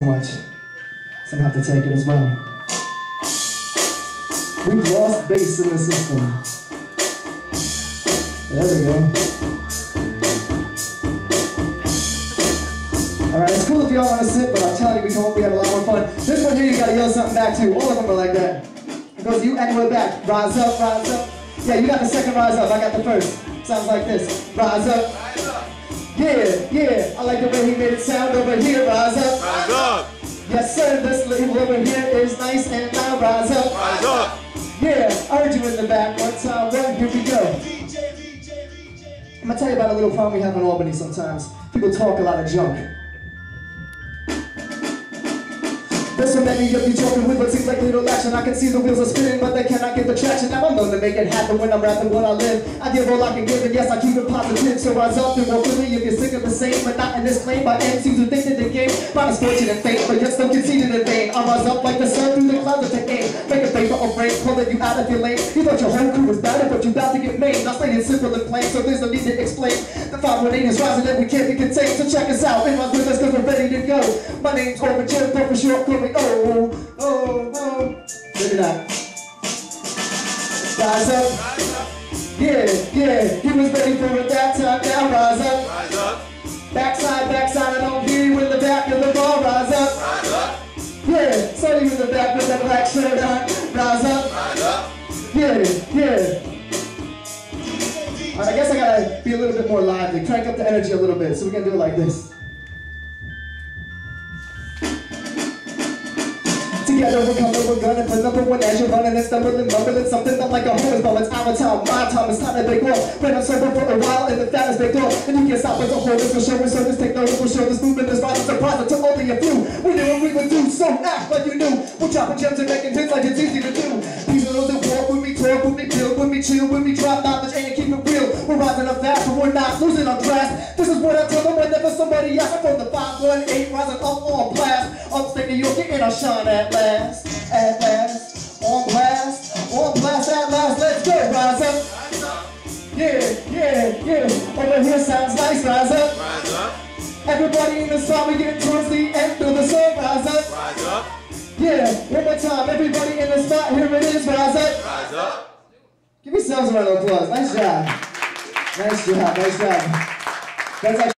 much. So I'm gonna have to take it as well. We've lost bass in the system. There we go. Alright, it's cool if y'all want to sit, but I'm telling you, we have a lot more fun. This one here, you gotta yell something back too. All of them are like that. It goes, you echo it back. Rise up, rise up. Yeah, you got the second rise up. I got the first. Sounds like this. Rise up. Rise up. Yeah, yeah. I like the way he made it sound over here. Rise up. Rise up. Yes, sir. This label over here is nice and now rise up. Rise up. Yeah, I heard you in the back. One time, one. Here we go. I'm gonna tell you about a little problem we have in Albany sometimes. People talk a lot of junk. There's so many of you talking with what seems like little action. I can see the wheels are spinning, but they cannot get the traction. Now I'm known to make it happen when I'm rapping what I live. I give all I can give, and yes, I keep it positive. So rise up and walk with me if you're sick of the same, but not in this claim by MCs who think that the game by misfortune and fate, but yet still conceded in vain. I rise up like the sun through the clouds to aim. Make a paper or break, pulling you out of your lane. You thought your whole crew was bad, but you about to get made. Not saying it's simple and plain, so there's no need to explain. The 518 is rising and we can't be contained. So check us out, and rise with us cause we're ready to go. My name's Orban Jim, but for short, call me oh. Oh, oh, look at that. Rise up. Rise up. Yeah, yeah, he was ready for it that time. Now rise up. Rise up. Backside, backside, I don't hear you in the back of the bar. Rise up. Rise up. Yeah, saw you in the back with that black shirt on. Rise up. Rise up. Yeah, yeah. Alright, I guess I gotta be a little bit more lively. Crank up the energy a little bit, so we're gonna do it like this. Together we're coming, we're gonna put number one as you're running and stumbling, mumbling something not like a horse ball. It's our time, my time, it's time to big off. Been on sober for a while and the fat is big off. And you can't stop us, a whole this will show us, so this take notice, we'll show this movement, this rise, surprise to only a few. We knew what we would do, so act like you knew. We're dropping gems and making hits like it's easy to do. These are those that walk with me, talk with me, build with me, chill with me, drop knowledge and keep it real. We're rising up fast, but we're not losing our grasp. This is what I tell them whenever somebody asks. I'm from the 518, rising up on blast. Upstate New York, getting our shine at last. At last, on blast at last, let's go, rise up. Rise up. Yeah, yeah, yeah, over here sounds nice, rise up. Rise up. Everybody in the song, we get towards the end of the song, rise up. Rise up. Yeah, one more time, everybody in the spot, here it is, rise up. Rise up. Give yourselves a round of applause, nice job. Nice job, nice job. That's actually